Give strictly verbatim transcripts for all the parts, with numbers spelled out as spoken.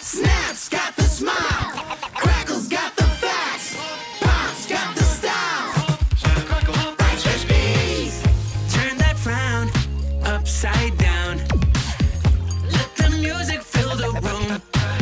Snap's got the smile. Crackle's got the facts. Pop's got the style. Rice Krispies. Turn that frown upside down. Let the music fill the room.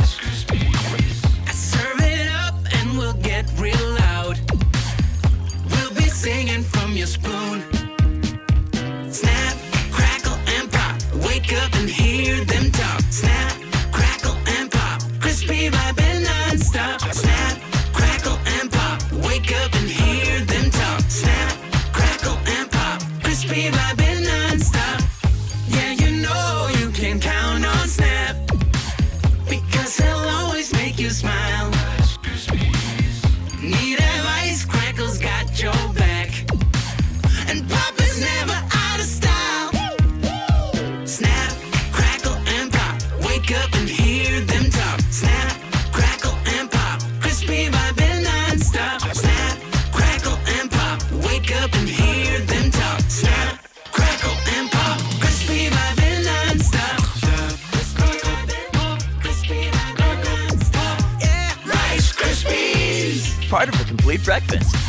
I serve it up and we'll get real loud. We'll be singing from your spoon. Snap, crackle, and pop. Wake up and hear them talk. Snap, crackle, and pop. Crispy vibin' non-stop. Snap, crackle, and pop. Wake up and hear them talk. Snap, crackle, and pop. Crispy vibin' non-stop. Yeah, you know you can count on Snap, because he'll always make you smile. Need advice? Crackle's got your back. And Pop is never out of style. Snap, crackle, and pop. Wake up and hear them talk. Snap, crackle, and pop. Crispy vibin' non-stop. Snap, crackle, and pop. Wake up and hear them talk. Snap, crackle, and pop. Crispy vibin' non-stop. Crispy vibin', crispy vibin' non-stop. Yeah, Rice Krispies. Part of a complete breakfast.